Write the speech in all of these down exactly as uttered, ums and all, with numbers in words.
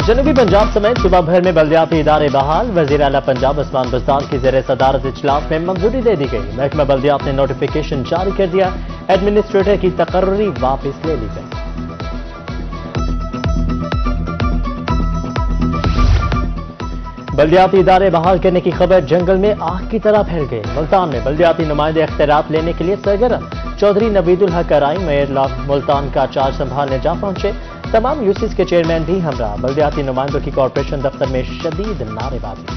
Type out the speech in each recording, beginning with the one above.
जनूबी पंजाब समेत सूबा भर में बल्दियाती इदारे बहाल। वज़ीर आला पंजाब उस्मान बुज़दार की ज़ेर सदारत इजलास में मंजूरी दे दी गई। महकमा बल्दियात ने नोटिफिकेशन जारी कर दिया। एडमिनिस्ट्रेटर की तकर्री वापस ले ली गई। बल्दियाती इदारे बहाल करने की खबर जंगल में आग की तरह फैल गई। मुल्तान में बल्दियाती नुमाइंदे इख्तियारात लेने के लिए सरगर्म। चौधरी नवीदुल हक कराई मेयर मुल्तान का चार्ज संभालने जा पहुंचे। तमाम यूसीस के चेयरमैन भी हमरा। बल्दियाती नुमाइंदों की कॉरपोरेशन दफ्तर में शदीद नारेबाजी।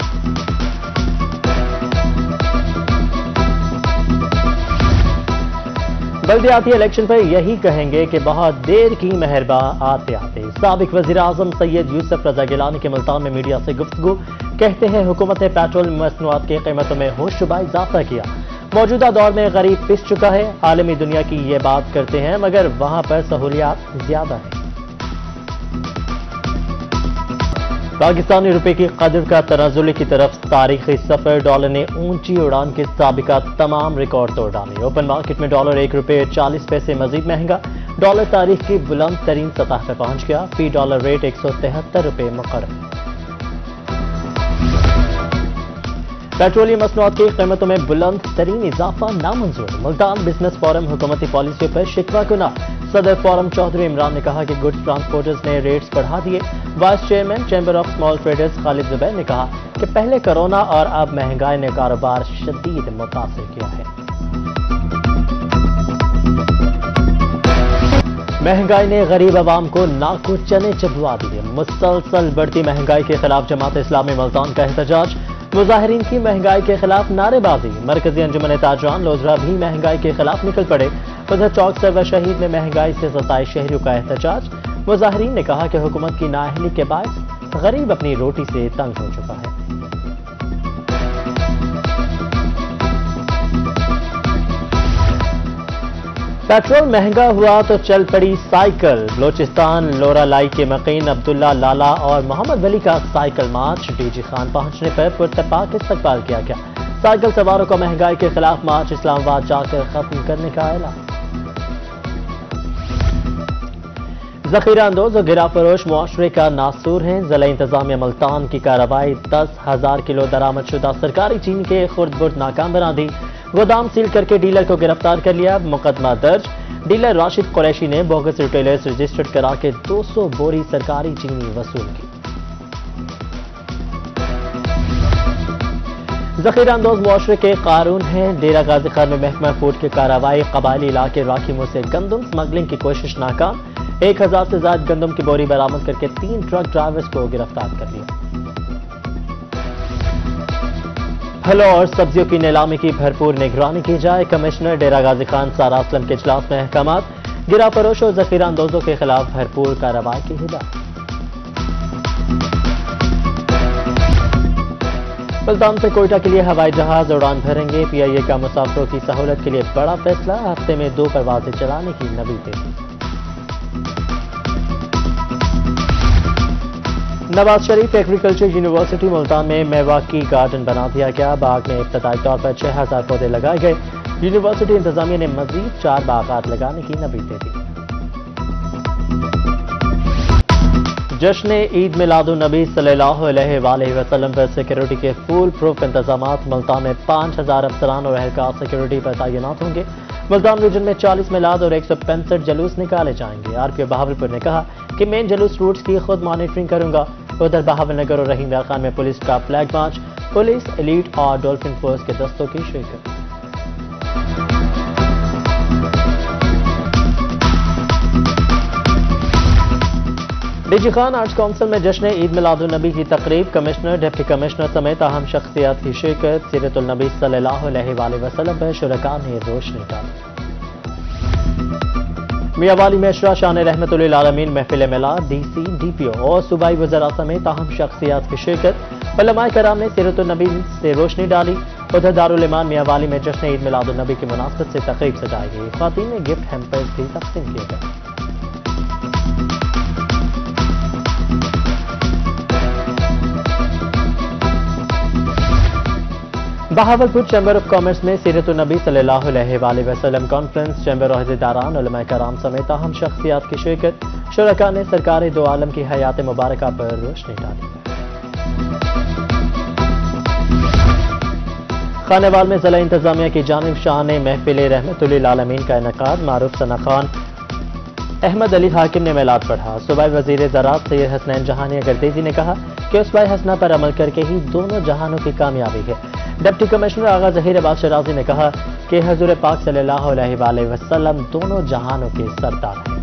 बल्दियाती इलेक्शन पर यही कहेंगे कि बहुत देर की मेहरबा आते आते। साबिक वज़ीर आज़म सैयद यूसुफ रज़ा गिलानी के मुल्तान में मीडिया से गुफ्तगू। कहते हैं हुकूमत ने पेट्रोल मसनूआत की कीमतों में होशरुबा इजाफा किया। मौजूदा दौर में गरीब पिस चुका है। आलमी दुनिया की ये बात करते हैं मगर वहां पर सहूलियात ज्यादा है। पाकिस्तानी रुपए की कदर का तनाजुल की तरफ तारीखी सफर। डॉलर ने ऊंची उड़ान के साबिका तमाम रिकॉर्ड तोड़ डाले। ओपन मार्केट में डॉलर एक रुपये चालीस पैसे मजीद महंगा। डॉलर तारीख की बुलंद तरीन सतह पर पहुंच गया। फी डॉलर रेट एक सौ तिहत्तर रुपये मुकर्रर। पेट्रोलियम मसनूआत की कीमतों में बुलंद तरीन इजाफा नामंजूर। मुल्तान बिजनेस फोरम हुकूमती पॉलिसियों पर शिकवा गुना। सदर फोरम चौधरी इमरान ने कहा कि गुड्स ट्रांसपोर्टर्स ने रेट्स बढ़ा दिए। Vice chairman chamber of small traders Khalid Zubair ने कहा कि पहले कोरोना और अब महंगाई ने कारोबार शदीद मुतासिर किया है। महंगाई ने गरीब आवाम को नाको चने चबवा दिए। मुसलसल बढ़ती महंगाई के खिलाफ जमात इस्लामी मुल्तान का एहतजाज। मुजाहिरीन की महंगाई के खिलाफ नारेबाजी। मरकजी अंजुमन ताजरान लोजरा भी महंगाई के खिलाफ निकल पड़े। उधर चौक सरवर शहीद में महंगाई से सताए शहरियों का एहतजाज। मुजाहिरीन ने कहा कि हुकूमत की नाअहली के बायस गरीब अपनी रोटी से तंग हो चुका है। पेट्रोल महंगा हुआ तो चल पड़ी साइकिल। बलोचिस्तान लोरालाई के मकीन अब्दुल्ला लाला और मोहम्मद वली का साइकिल मार्च। डीजी खान पहुंचने पर पुरतपाक इस्तकबाल किया गया। साइकिल सवारों का महंगाई के खिलाफ मार्च इस्लामाबाद जाकर खत्म करने का ऐलान। जखीरा अंदोज और गिरा फरोश मुआशरे का नासूर हैं। जिला इंतजामिया मुल्तान की कार्रवाई दस हजार किलो दरामद शुदा सरकारी चीनी के खुर्द बुर्द नाकाम बना दी। गोदाम सील करके डीलर को गिरफ्तार कर लिया। मुकदमा दर्ज। डीलर राशिद कुरैशी ने बोगस रिटेलर्स रजिस्टर्ड करा के दो सौ बोरी सरकारी चीनी वसूल की। जखीरा अंदोज मुआशरे के कानून हैं। डेरा गाजी खान में महकमा फूड की कार्रवाई। कबायली इलाके राखीमों से गंदम स्मगलिंग की कोशिश नाकाम। एक हजार से ज्यादा गंदम की बोरी बरामद करके तीन ट्रक ड्राइवर्स को गिरफ्तार कर लिया। फलों और सब्जियों की नीलामी की भरपूर निगरानी की जाए। कमिश्नर डेरा गाजी खान सारा असलम के इजलास में अहकामात। गिरा फरोश और जखीरा अंदोजों के खिलाफ भरपूर कार्रवाई की हिदायत। मुल्तान से कोयटा के लिए हवाई जहाज उड़ान भरेंगे। पीआईए का मुसाफिरों की सहूलत के लिए बड़ा फैसला। हफ्ते में दो परवाजें चलाने की नवी तेजी। नवाज शरीफ एग्रीकल्चर यूनिवर्सिटी मुल्तान में मेवाकी गार्डन बना दिया गया। बाग में इब्तदाई तौर पर छह हजार पौधे लगाए गए। यूनिवर्सिटी इंतजामिया ने मजीद चार बागात लगाने की नवी दे दी। जश्न ईद मिलादुन नबी सल्लल्लाहु अलैहि वसल्लम पर सिक्योरिटी के फुल प्रूफ इंतजामात। मुल्तान में पांच हजार अफसरान और एहलकार सिक्योरिटी पर तैनात होंगे। मुल्तान रीजन में चालीस मिलाद और एक सौ पैंसठ जलूस निकाले जाएंगे। आरपीओ बहावलपुर ने कहा कि मेन जलूस रूट्स की खुद मॉनिटरिंग करूंगा। उधर बहावलनगर और रहीम यार खान में पुलिस का फ्लैग मार्च। पुलिस, एलीट और डॉल्फिन फोर्स के दस्तों की शिरकत। डीजी खान आर्ट्स काउंसिल में जश्न ईद मिलादुन नबी की तकरीब। कमिश्नर, डिप्टी कमिश्नर समेत अहम शख्सियात की शिरकत। सीरतुल नबी सल्लल्लाहु अलैहि वसल्लम पर शुरका ने रोशनी डाली। मियावाली में अशरा शान रहमतुल्लिल आलमीन महफिल मिलाद। डीसी, डीपीओ और सूबाई वज़रा समेत अहम शख्सियात की शिरकत। उलमाए कराम ने सीरतुल नबी से रोशनी डाली। उधर दारुल ईमान मियावाली में जश्न ईद मिलादुन नबी की मुनासबत से तकरीब सजाई गई। ख्वातीन ने गिफ्ट हैम्पर्स भी तकसीम किए गए। بہاولپور چیمبر آف کامرس میں سیرت النبی صلی اللہ علیہ وآلہ وسلم کانفرنس، چیمبر عہدیداران، علماء کرام سمیت اہم شخصیات کی شرکت، شرکاء نے سرکار دو عالم کی حیات مبارکہ پر روشنی ڈالی۔ خانیوال میں ضلع انتظامیہ کی جانب شان محفل رحمت للعالمین کا انعقاد، معروف ثنا خان احمد علی حاکم نے میلاد پڑھا۔ صوبائی وزیر زراعت سید حسنین جہانی اگردیزی نے کہا کہ اسوہ حسنہ پر عمل کر کے ہی دونوں جہانوں کی کامیابی ہے۔ ڈپٹی کمشنر آغا ظہیر عباس شرازی نے کہا کہ حضور پاک صلی اللہ علیہ وآلہ وسلم دونوں جہانوں کے سردار ہیں۔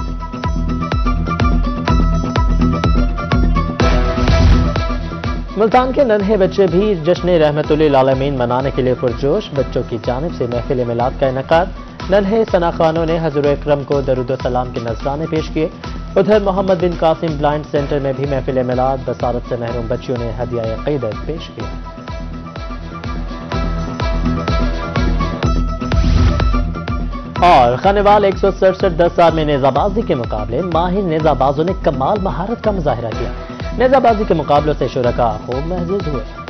ملتان کے ننھے بچے بھی جشن رحمت للعالمین منانے کے لیے پرجوش، بچوں کی جانب سے محفل میلاد کا انعقاد، ننھے ثنا خانوں نے حضور اکرم کو درود و سلام کے نذرانے پیش کیے۔ ادھر محمد بن قاسم بلائنڈ سینٹر میں بھی محفل میلاد، بصارت سے محروم بچیوں نے ہدیہ عقیدت پیش کیا۔ اور خانیوال ایک سو سڑسٹھ دس سال میں نیزہ بازی کے مقابلے، ماہر نیزہ بازوں نے کمال مہارت کا مظاہرہ کیا۔ نیزہ بازی کے مقابلوں سے شرکاء خوب محظوظ ہوئے۔